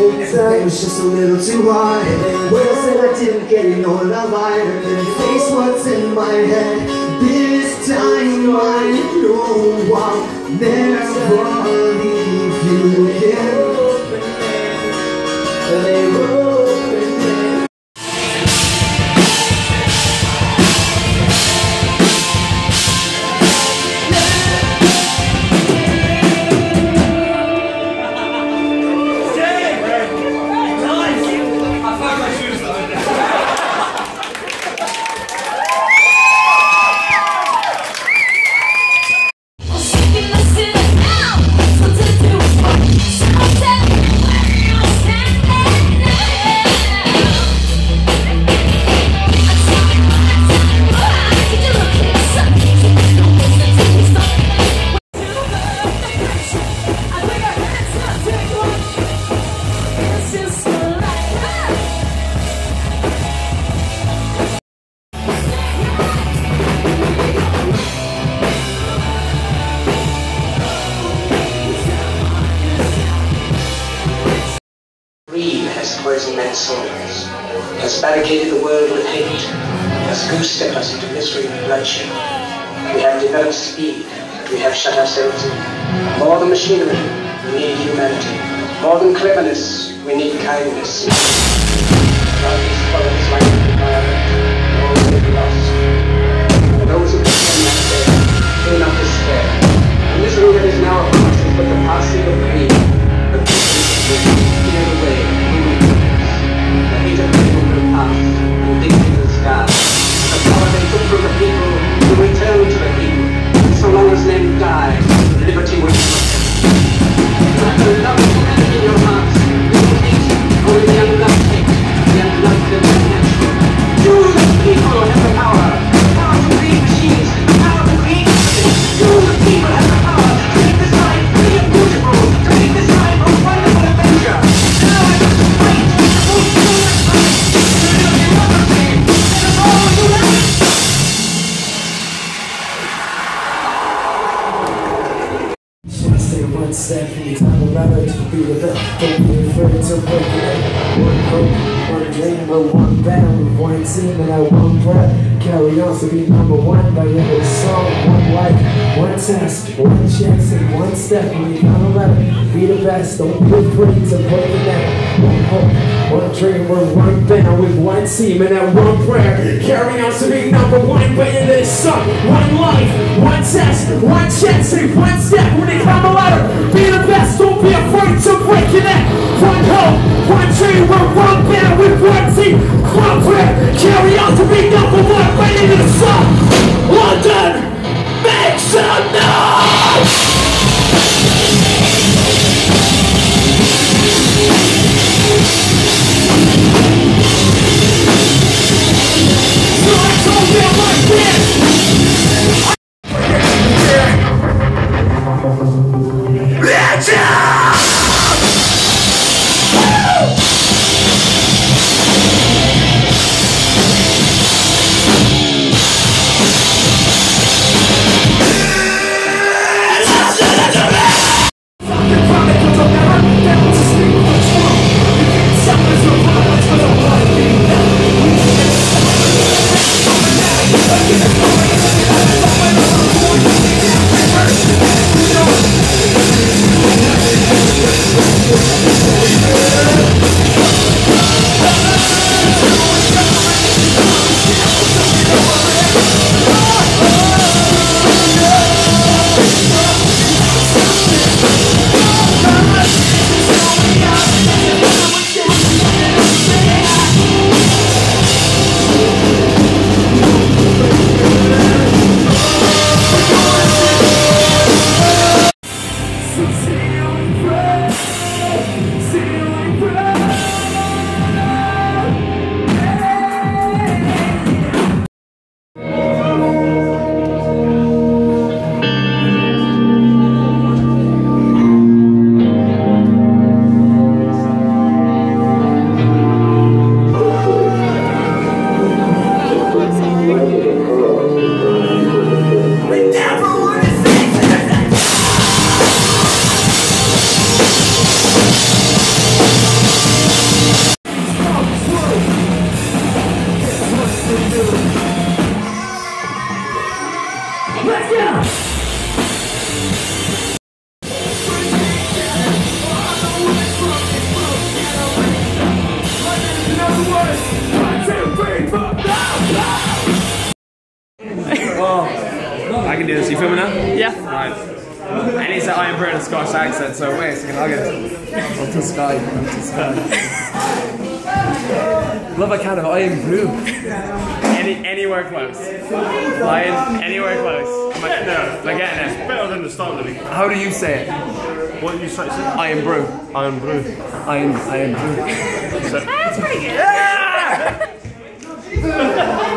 It was just a little too hard. Well said I didn't get you no love either. Face what's in my head. This time I know I'll never leave you again. Has poisoned men's souls, has barricaded the world with hate, has goose-stepped us into misery and bloodshed. We have developed speed, but we have shut ourselves in. More than machinery, we need humanity. More than cleverness, we need kindness. God, these followers like the environment, all will be lost. For those who pretend that day, do not despair. The misery that is now upon us is but the passing of pain. The peace will clear the way. The hate of people will pass, and dignity to the sky. The power they took from the people will return to the people. So long as men die, liberty will be lost. Let the love of humanity in your hearts. You will hate only the unloved hate, the unloved and unnatural. You, the people, have the power. The power to create machines, the power to create something. You, the people, have the power to make this life free and beautiful, to make this life a wonderful adventure. Now let us fight. One step from the time of rather to be the best. Don't be afraid to break it. One hope, one dream, but one battle with one team and at one breath. Carry on to be number one by every song, one life, one test, one chance, and one step. When you come around, be the best. Don't be afraid to break it down. One hope, one dream, one battle with one team and at one prayer. Carry on to be number one by this song, one life, one test, one chance, and one step. When you come around, be the best, don't be afraid to break it out. One hope, one dream, one band with one team, one prayer. Carry on to be number one, ready to the sun. London, make some noise! So I told them like this. can do this. You filming now? Yeah. Right. And he said I am British Scottish accent, so wait a second, I'll get it. Up to sky, up to sky. Love I kind of I am blue. Anywhere close. Lion, anywhere close. Am I getting it? Better than the start of the week. How do you say it? What did you say? I am brew. I am blue. I am blue. That's pretty good. Yeah!